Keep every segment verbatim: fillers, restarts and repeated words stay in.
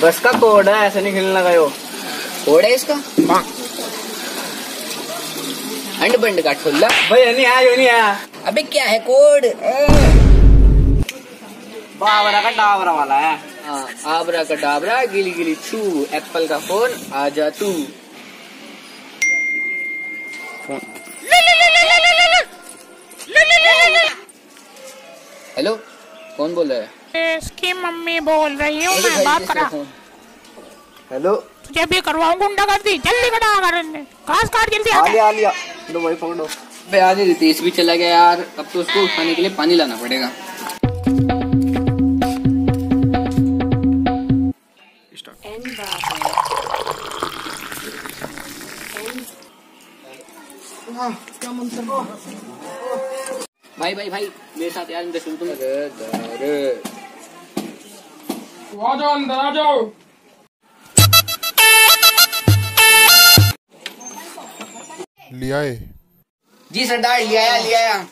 बस का कोड है, ऐसे नहीं खेलने लगा। कोड है इसका? अंड बंड का ठुल्ला भाई नहीं आया, यो नहीं आया। अबे क्या है कोड? बाबरा का डाबरा वाला है। हाँ, आबरा का डाबरा गिली गिली छू, एप्पल का फोन आजा तू। हेलो, कौन बोल रहा है? इसकी मम्मी बोल रही हूँ मैं, बात करा। हेलो, तुझे भी करवाऊँ गुंडागर्दी, जल्दी कटा कर घास काट जल्दी। आ लिया आ लिया, लो भाई पकड़ो। बे आज रितेश भी चला गया यार, अब तो उसको उठाने के लिए पानी लाना पड़ेगा। भाई भाई भाई मेरे साथ यार अंदर सुन तुम। आ जाओ अंदर आ जाओ। लिया है जी सरदार, लिया आया लिया आया।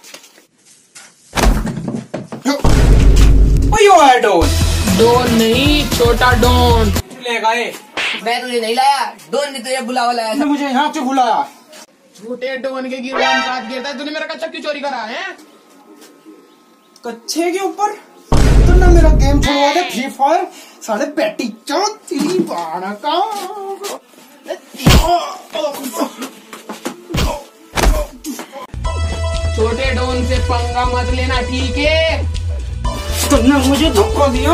यो है डोन। डोन नहीं, छोटा डोन लेगा ये। मैं तुझे नहीं लाया, डोन ने तुझे बुलावा लाया था। मुझे यहाँ से बुलाया। छोटे डोन के गिरवान साथ गिरता है, तूने मेरा कच्चा क्यों चोरी करा है? कच्चे के ऊपर तो ना मेरा गेम छोड़वा दे, फ्री फायर साढ़े बैटी चो तेरी बाण का। छोटे डोन से पंगा मत लेना, ठीक है? तुमने मुझे धोखा दिया।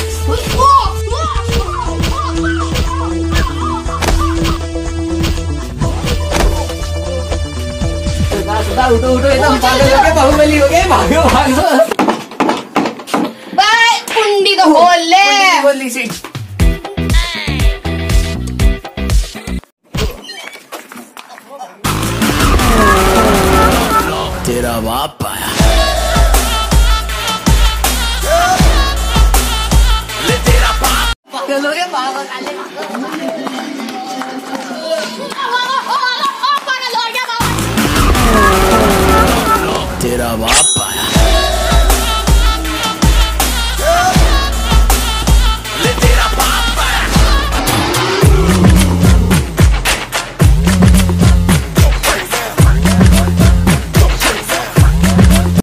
उठो उठो, एकदम पागल हो गए, बाहुबली हो गए, भागो भागो। बाय कुंडी तो खोल ले। बोली सी तेरा बाप आया। चलो रे बाबा।